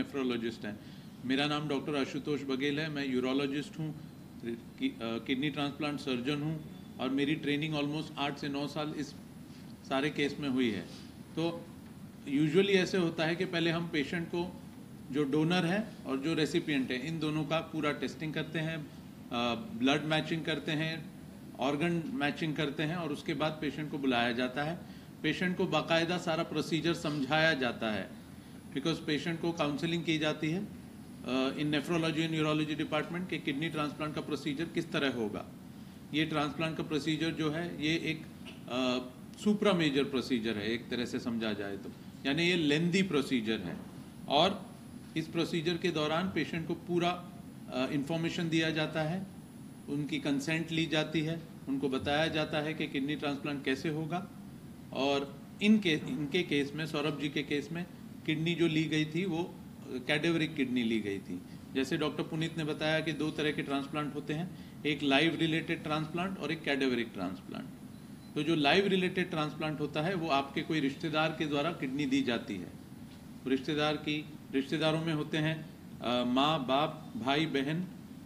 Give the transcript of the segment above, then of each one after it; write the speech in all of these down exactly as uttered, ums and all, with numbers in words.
Nephrologist हैं। मेरा नाम डॉक्टर आशुतोष बघेल है, मैं यूरोलॉजिस्ट हूँ, किडनी ट्रांसप्लांट सर्जन हूँ और मेरी ट्रेनिंग ऑलमोस्ट आठ से नौ साल इस सारे केस में हुई है। तो यूजुअली ऐसे होता है कि पहले हम पेशेंट को, जो डोनर है और जो रेसिपिएंट है, इन दोनों का पूरा टेस्टिंग करते हैं, ब्लड मैचिंग करते हैं, ऑर्गन मैचिंग करते हैं और उसके बाद पेशेंट को बुलाया जाता है। पेशेंट को बाकायदा सारा प्रोसीजर समझाया जाता है, बिकॉज पेशेंट को काउंसलिंग की जाती है in nephrology and neurology department के किडनी ट्रांसप्लांट का प्रोसीजर किस तरह होगा। ये ट्रांसप्लांट का प्रोसीजर जो है ये एक सुप्रा मेजर प्रोसीजर है, एक तरह से समझा जाए तो, यानी ये लेंदी प्रोसीजर है। और इस प्रोसीजर के दौरान पेशेंट को पूरा इंफॉर्मेशन दिया जाता है, उनकी कंसेंट ली जाती है, उनको बताया जाता है कि किडनी ट्रांसप्लांट कैसे होगा। और इनके इनके केस में, सौरभ जी के केस में, किडनी जो ली गई थी वो कैडेवरिक किडनी ली गई थी। जैसे डॉक्टर पुनीत ने बताया कि दो तरह के ट्रांसप्लांट होते हैं, एक लाइव रिलेटेड ट्रांसप्लांट और एक कैडेवरिक ट्रांसप्लांट। तो जो लाइव रिलेटेड ट्रांसप्लांट होता है वो आपके कोई रिश्तेदार के द्वारा किडनी दी जाती है। रिश्तेदार की रिश्तेदारों में होते हैं माँ, बाप, भाई, बहन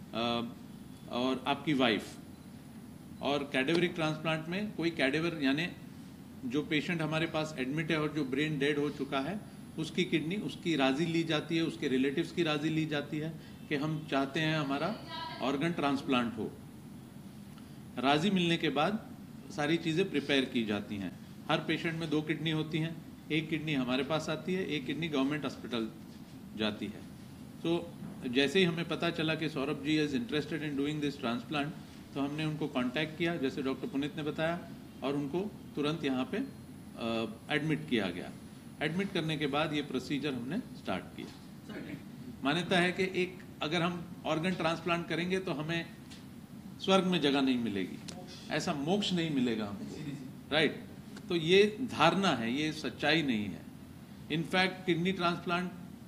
आ, और आपकी वाइफ। और कैडेवरिक ट्रांसप्लांट में कोई कैडेवर यानी जो पेशेंट हमारे पास एडमिट है और जो ब्रेन डेड हो चुका है, उसकी किडनी उसकी राजी ली जाती है, उसके रिलेटिव्स की राजी ली जाती है कि हम चाहते हैं हमारा ऑर्गन ट्रांसप्लांट हो। राजी मिलने के बाद सारी चीज़ें प्रिपेयर की जाती हैं। हर पेशेंट में दो किडनी होती हैं, एक किडनी हमारे पास आती है, एक किडनी गवर्नमेंट हॉस्पिटल जाती है। तो जैसे ही हमें पता चला कि Saurabh ji is interested in doing this transplant, तो हमने उनको कांटेक्ट किया, जैसे डॉक्टर पुनीत ने बताया, और उनको तुरंत यहाँ पे एडमिट किया गया। एडमिट करने के बाद ये प्रोसीजर हमने स्टार्ट किया। मान्यता है कि एक अगर हम ऑर्गन ट्रांसप्लांट करेंगे तो हमें स्वर्ग में जगह नहीं मिलेगी, ऐसा मोक्ष नहीं मिलेगा हमको, राइट। तो ये धारणा है, ये सच्चाई नहीं है। In fact kidney transplant,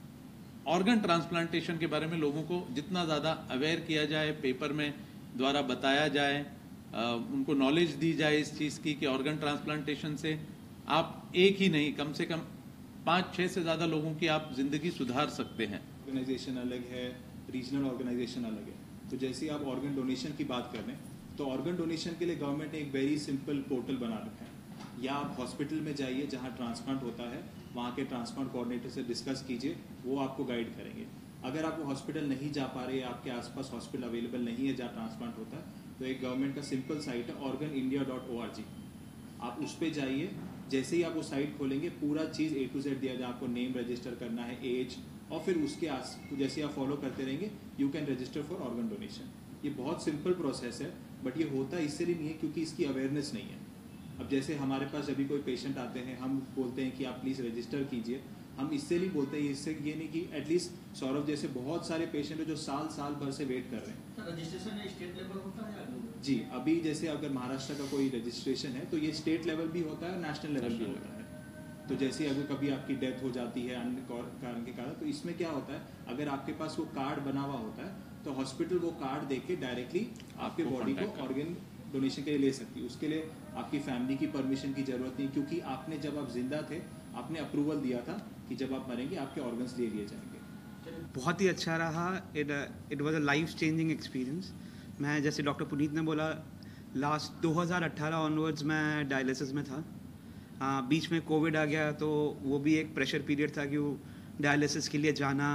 organ transplantation के बारे में लोगों को जितना ज़्यादा अवेयर किया जाए, पेपर में द्वारा बताया जाए, आ, उनको नॉलेज दी जाए इस चीज़ की कि ऑर्गन ट्रांसप्लांटेशन से आप एक ही नहीं, कम से कम पाँच छः से ज़्यादा लोगों की आप ज़िंदगी सुधार सकते हैं। ऑर्गेनाइजेशन अलग है, रीजनल ऑर्गेनाइजेशन अलग है। तो जैसे आप ऑर्गन डोनेशन की बात कर रहे हैं, तो ऑर्गन डोनेशन के लिए गवर्नमेंट ने एक वेरी सिंपल पोर्टल बना रखा है। या आप हॉस्पिटल में जाइए जहाँ ट्रांसप्लांट होता है, वहाँ के ट्रांसप्लांट कोऑर्डिनेटर से डिस्कस कीजिए, वो आपको गाइड करेंगे। अगर आप हॉस्पिटल नहीं जा पा रहे, आपके आसपास हॉस्पिटल अवेलेबल नहीं है जहाँ ट्रांसप्लांट होता है, तो एक गवर्नमेंट का सिंपल साइट है organ India dot O R G, आप उस पर जाइए। जैसे ही आप वो साइट खोलेंगे, पूरा चीज़ ए टू जेड दिया जाए, आपको नेम रजिस्टर करना है, एज, और फिर उसके आस जैसे आप फॉलो करते रहेंगे, you can register for organ donation. ये बहुत सिंपल प्रोसेस है, बट ये होता इसलिए नहीं है क्योंकि इसकी अवेयरनेस नहीं है। अब जैसे हमारे पास जब भी कोई पेशेंट आते हैं, हम बोलते हैं कि आप प्लीज़ रजिस्टर कीजिए। हम इससे नहीं बोलते हैं, इससे ये नहीं कि एटलीस्ट सौरभ जैसे बहुत सारे पेशेंट हैं जो साल साल भर से वेट कर रहे हैं। रजिस्ट्रेशन स्टेट लेवल होता है जी, अभी जैसे अगर महाराष्ट्र का कोई रजिस्ट्रेशन है तो ये स्टेट लेवल भी होता है, नेशनल लेवल भी होता है। तो जैसे अगर कभी आपकी डेथ हो जाती है अन्य कारण के कारण, तो इसमें क्या होता है, अगर आपके पास वो कार्ड बना हुआ होता है तो हॉस्पिटल वो कार्ड दे के डायरेक्टली आपके बॉडी को ऑर्गन डोनेशन के लिए ले सकती है। उसके लिए आपकी फैमिली की परमिशन की जरूरत नहीं, क्योंकि आपने जब आप जिंदा थे आपने अप्रूवल दिया था कि जब आप मरेंगे आपके ऑर्गन्स ले लिए जाएंगे। बहुत ही अच्छा रहा, it it was a life changing experience. मैं जैसे डॉक्टर पुनीत ने बोला, लास्ट दो हज़ार अठारह ऑनवर्ड्स मैं डायलिसिस में था। आ, बीच में कोविड आ गया, तो वो भी एक प्रेशर पीरियड था कि वो डायलिसिस के लिए जाना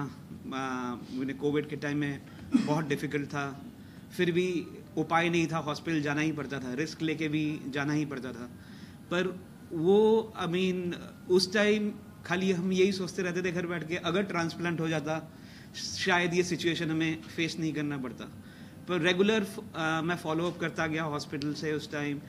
मैंने कोविड के टाइम में बहुत डिफ़िकल्ट था। फिर भी उपाय नहीं था, हॉस्पिटल जाना ही पड़ता था, रिस्क लेके भी जाना ही पड़ता था। पर वो आई मीन उस टाइम खाली हम यही सोचते रहते थे घर बैठ के, अगर ट्रांसप्लांट हो जाता शायद ये सिचुएशन हमें फेस नहीं करना पड़ता। पर रेगुलर मैं फॉलो अप करता गया हॉस्पिटल से उस time.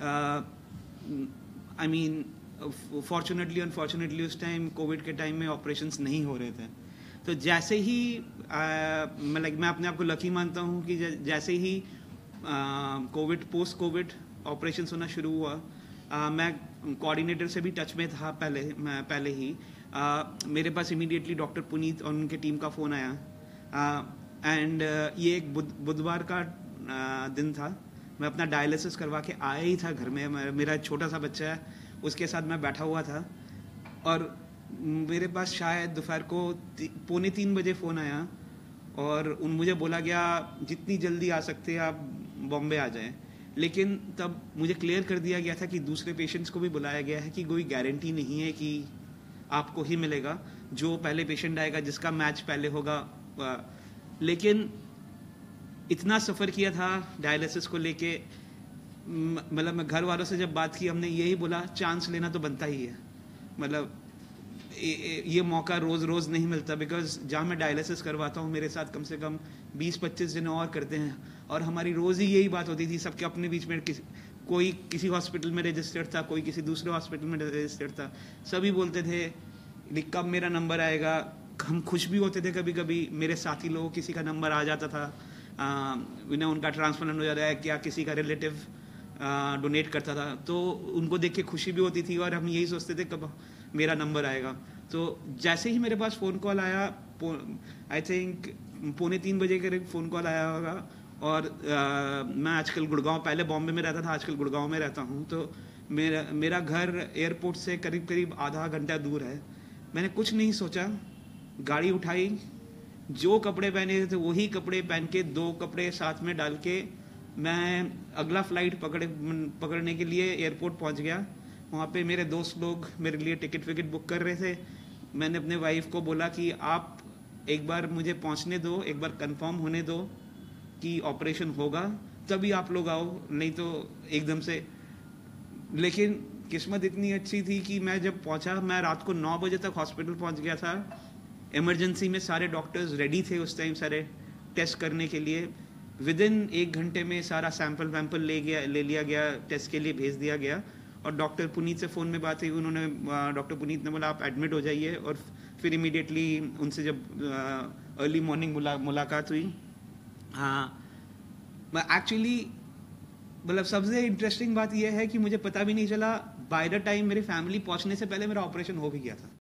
I mean fortunately unfortunately उस टाइम कोविड के टाइम में ऑपरेशंस नहीं हो रहे थे। तो जैसे ही मैं लाइक मैं अपने आप को लकी मानता हूँ कि जैसे ही कोविड पोस्ट कोविड ऑपरेशंस होना शुरू हुआ, uh, मैं कोऑर्डिनेटर से भी टच में था पहले मैं पहले ही uh, मेरे पास इमीडिएटली डॉक्टर पुनीत और उनके टीम का फ़ोन आया। एंड uh, uh, ये एक बुध, बुधवार का uh, दिन था। मैं अपना डायलिसिस करवा के आया ही था घर में। मेरा छोटा सा बच्चा है, उसके साथ मैं बैठा हुआ था और मेरे पास शायद दोपहर को ती, पौने तीन बजे फ़ोन आया और उन मुझे बोला गया जितनी जल्दी आ सकते हैं आप बॉम्बे आ जाएं। लेकिन तब मुझे क्लियर कर दिया गया था कि दूसरे पेशेंट्स को भी बुलाया गया है कि कोई गारंटी नहीं है कि आपको ही मिलेगा, जो पहले पेशेंट आएगा जिसका मैच पहले होगा। लेकिन इतना सफ़र किया था डायलिसिस को लेके, मतलब मैं घर वालों से जब बात की हमने यही बोला चांस लेना तो बनता ही है। मतलब ये मौका रोज़ रोज़ नहीं मिलता, बिकॉज जहाँ मैं डायलिसिस करवाता हूँ मेरे साथ कम से कम बीस पच्चीस जने और करते हैं और हमारी रोज़ ही यही बात होती थी सबके अपने बीच में। किसी कोई किसी हॉस्पिटल में रजिस्टर्ड था, कोई किसी दूसरे हॉस्पिटल में रजिस्टर्ड था, सभी बोलते थे कब मेरा नंबर आएगा। हम खुश भी होते थे कभी कभी, मेरे साथी लोग किसी का नंबर आ जाता था, उन्हें उनका ट्रांसप्लांट हो जाता है क्या किसी का रिलेटिव डोनेट करता था, तो उनको देख के खुशी भी होती थी और हम यही सोचते थे कब मेरा नंबर आएगा। तो जैसे ही मेरे पास फ़ोन कॉल आया, आई थिंक पौने तीन बजे के करीब फ़ोन कॉल आया होगा और आ, मैं आजकल गुड़गांव, पहले बॉम्बे में रहता था, आजकल गुड़गांव में रहता हूँ। तो मेरा मेरा घर एयरपोर्ट से करीब करीब आधा घंटा दूर है। मैंने कुछ नहीं सोचा, गाड़ी उठाई, जो कपड़े पहने थे वही कपड़े पहन के दो कपड़े साथ में डाल के मैं अगला फ़्लाइट पकड़े पकड़ने के लिए एयरपोर्ट पहुँच गया। वहाँ पे मेरे दोस्त लोग मेरे लिए टिकट विकेट बुक कर रहे थे। मैंने अपने वाइफ को बोला कि आप एक बार मुझे पहुँचने दो, एक बार कंफर्म होने दो कि ऑपरेशन होगा तभी आप लोग आओ, नहीं तो एकदम से। लेकिन किस्मत इतनी अच्छी थी कि मैं जब पहुँचा, मैं रात को नौ बजे तक हॉस्पिटल पहुँच गया था। इमरजेंसी में सारे डॉक्टर्स रेडी थे उस टाइम सारे टेस्ट करने के लिए। विद इन एक घंटे में सारा सैंपल वैम्पल ले गया ले लिया गया, टेस्ट के लिए भेज दिया गया। और डॉक्टर पुनीत से फ़ोन में बात हुई, उन्होंने डॉक्टर पुनीत ने बोला आप एडमिट हो जाइए, और फिर इमीडिएटली उनसे जब अर्ली मॉर्निंग मुला, मुलाकात हुई। हाँ, मैं एक्चुअली मतलब सबसे इंटरेस्टिंग बात यह है कि मुझे पता भी नहीं चला, बाय द टाइम मेरी फैमिली पहुंचने से पहले मेरा ऑपरेशन हो भी गया था।